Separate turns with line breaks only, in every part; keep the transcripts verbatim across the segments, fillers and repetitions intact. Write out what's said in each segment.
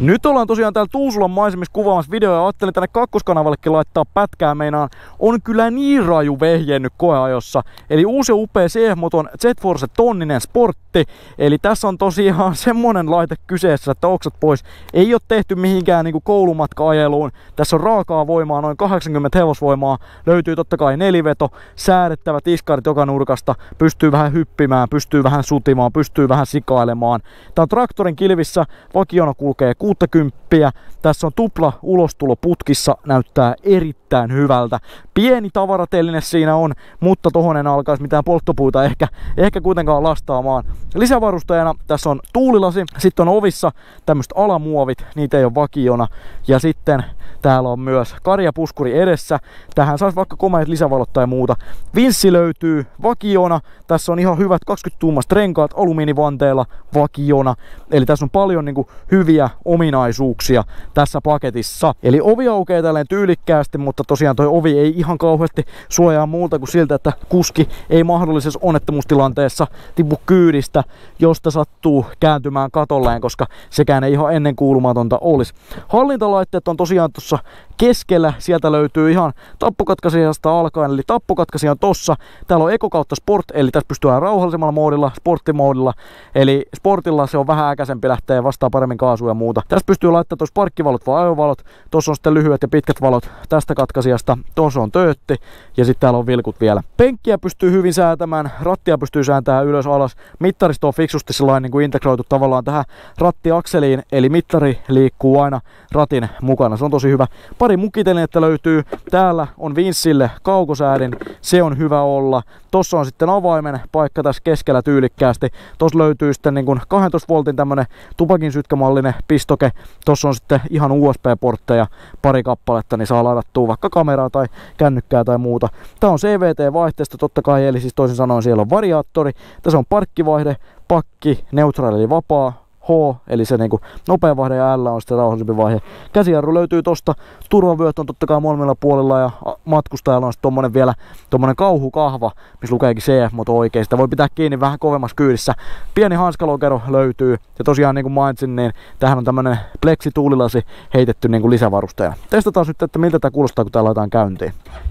Nyt ollaan tosiaan täällä Tuusulan maisemissa kuvaamassa videoa ja ajattelin tänne kakkoskanavallakin laittaa pätkää. Meinaan on kyllä niin raju vehje nyt koeajossa. Eli uusi ja upea C F-moton Z-Force tonninen sportti. Eli tässä on tosiaan semmonen laite kyseessä, että oksat pois. Ei ole tehty mihinkään niinku koulumatka-ajeluun. Tässä on raakaa voimaa, noin kahdeksankymmentä hevosvoimaa. Löytyy totta kai neliveto, säädettävät iskarit joka nurkasta. Pystyy vähän hyppimään, pystyy vähän sutimaan, pystyy vähän sikailemaan. Tää on traktorin kilvissä, vakiona kulkee kuusikymmentä. Tässä on tupla ulostulo putkissa, näyttää erittäin hyvältä. Pieni tavaratelline siinä on, mutta tohon en alkaisi mitään polttopuita ehkä, ehkä kuitenkaan lastaamaan. Lisävarustajana tässä on tuulilasi, sitten on ovissa tämmöiset alamuovit, niitä ei ole vakiona. Ja sitten täällä on myös karjapuskuri edessä. Tähän saisi vaikka komeat lisävalot tai muuta. Vinssi löytyy vakiona. Tässä on ihan hyvät kaksikymmentä tuumaiset renkaat alumiinivanteella vakiona. Eli tässä on paljon niin kuin hyviä ominaisuuksia tässä paketissa. Eli ovi aukeaa tälleen tyylikkäästi, mutta tosiaan toi ovi ei ihan kauheasti suojaa muuta kuin siltä, että kuski ei mahdollisessa onnettomuustilanteessa tipu kyydistä, josta sattuu kääntymään katolleen, koska sekään ei ihan ennenkuulumatonta olisi. Hallintalaitteet on tosiaan tuossa keskellä, sieltä löytyy ihan tappokatkaisijasta alkaen, eli tappokatkaisija on tossa. Täällä on Eco kautta Sport, eli tässä pystyy rauhallisemmalla moodilla, sporttimoodilla, eli sportilla se on vähän äkäisempi, lähtee vastaan paremmin kaasua ja muuta. Tässä pystyy laittamaan tuossa parkkivalot vai ajovalot, tuossa on sitten lyhyet ja pitkät valot tästä katkaisijasta, tuossa on töötti ja sitten täällä on vilkut vielä. Penkkiä pystyy hyvin säätämään, rattia pystyy sääntämään ylös alas, mittaristo on fiksusti sellainen niin kuin integroitu tavallaan tähän rattiakseliin, eli mittari liikkuu aina ratin mukana, se on tosi hyvä. Pari mukitelinettä löytyy. Täällä on vinssille kaukosäädin. Se on hyvä olla. Tossa on sitten avaimen paikka tässä keskellä tyylikkäästi. Tossa löytyy sitten niin kuin kahdentoista voltin tämmönen tupakin sytkämallinen pistoke. Tossa on sitten ihan U S B-portteja pari kappaletta, niin saa ladattua vaikka kameraa tai kännykkää tai muuta. Tää on C V T-vaihteisto totta kai, eli siis toisin sanoen siellä on variaattori. Tässä on parkkivaihde, pakki, neutraali eli vapaa. H, eli se niinku nopea vaihde ja L on sitten rauhallisempi vaihe. Käsijarru löytyy tosta, turvavyöt on totta kai molemmilla puolilla ja matkustajalla on sitten tommonen vielä tommonen kauhukahva, missä lukeekin C F-moto oikein. Sitä voi pitää kiinni vähän kovemmassa kyydissä. Pieni hanskalokero löytyy ja tosiaan niin kuin mainitsin, niin tähän on tämmönen pleksituulilasi heitetty niinku lisävarusteena. Testataan nyt, että miltä tää kuulostaa, kun tää laitetaan käyntiin.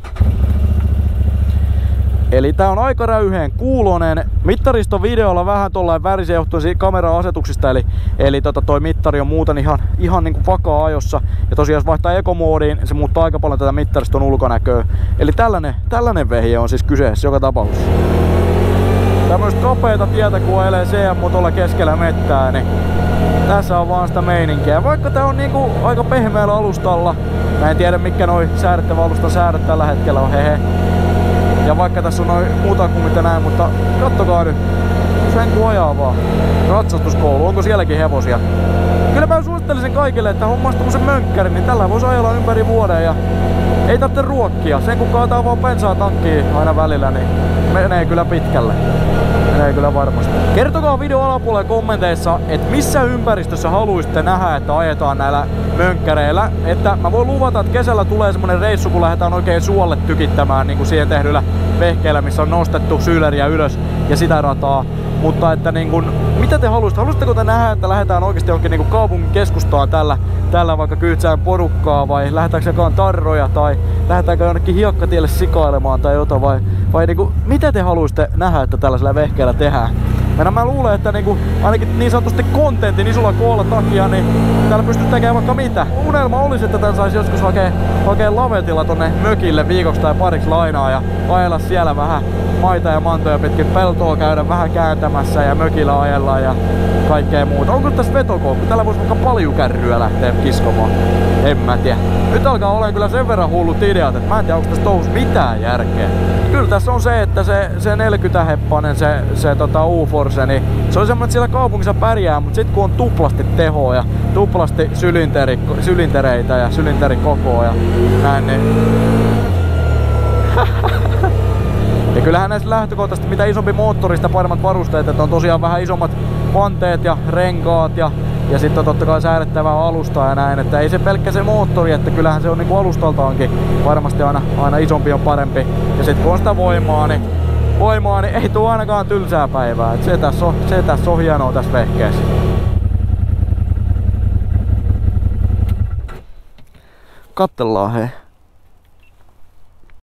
Eli tää on aika räyheen kuulonen. Mittaristo videolla vähän tollain värisen johtuen kamera-asetuksista, eli, eli tota toi mittari on muuten ihan, ihan niinku vakaa ajossa. Ja tosiaan jos vaihtaa ekomoodiin, se muuttaa aika paljon tätä mittariston ulkonäköä. Eli tällainen, tällainen vehje on siis kyseessä joka tapauksessa. Tämmöistä kapeata tietä kun ajelee C F-motolla keskellä mettää, niin tässä on vaan sitä meininkiä. Vaikka tää on niinku aika pehmeällä alustalla, mä en tiedä mitkä noi säädettävä alustan säädöt tällä hetkellä on, hehe. Ja vaikka tässä on noin muuta kuin mitä näin, mutta kattokaa nyt. Sen kun ajaa vaan. Ratsastuskoulu, onko sielläkin hevosia? Kyllä mä suosittelisin kaikille, että hommas tommosen mönkkärin, niin tällä voisi ajella ympäri vuoden ja ei tarvitse ruokkia. Sen kun kaataa vaan bensaa tankkiin aina välillä, niin menee kyllä pitkälle. Menee kyllä varmasti. Kertokaa video alapuolella kommenteissa, että missä ympäristössä haluaisitte nähdä, että ajetaan näillä mönkkäreillä. Että mä voin luvata, että kesällä tulee semmonen reissu, kun lähdetään oikein suolle tykittämään, niin kuin siihen tehdyllä vehkeellä, missä on nostettu syyleriä ylös ja sitä rataa. Mutta että niin kun, mitä te haluaisitte? Haluaisitteko te nähdä, että lähdetään oikeasti johonkin niin kaupungin keskustaan tällä, tällä vaikka kyytsään porukkaa, vai lähdetäänkö jakaan tarroja, tai lähdetäänkö jonnekin hiekkatielle sikailemaan tai jotain, vai, vai niin kun, mitä te haluaisitte nähdä, että tällaisella vehkeellä tehdään? Mä, mä luulen, että niinku, ainakin niin sanotusti kontentin isolla koolla takia, niin täällä pystyy tekemään vaikka mitä. Unelma olisi, että tän saisi joskus hakea, hakea lavetilla tonne mökille viikoksi tai pariksi lainaa ja ajella siellä vähän maita ja mantoja pitkin peltoa, käydä vähän kääntämässä ja mökillä ajella ja kaikkea muuta. Onko tässä vetokoukku? Täällä voisi vaikka paljukärryä lähteä kiskomaan. En mä tiedä. Nyt alkaa olemaan kyllä sen verran hullut ideat, että mä en tiedä, onko tässä touhussa mitään järkeä. Kyllä tässä on se, että se, se neljäkymmentä heppanen, se, se tota U-Force, niin se on semmoinen, että siellä kaupungissa pärjää, mutta sit kun on tuplasti tehoa ja tuplasti sylinteri, sylintereitä ja sylinterikokoa ja näin, niin ja kyllähän näissä lähtökohtaisesti mitä isompi moottori, sitä paremmat varusteet, että on tosiaan vähän isommat vanteet ja renkaat ja, ja sitten on totta kai säädettävää alustaa ja näin, että ei se pelkkä se moottori, että kyllähän se on niinku alustaltaankin varmasti aina, aina isompi on parempi. Ja sitten kun on sitä voimaa, niin, voimaa, niin ei tule ainakaan tylsää päivää. Et se tässä on, se tässä on hienoa tässä vehkeessä. kattellaan hei.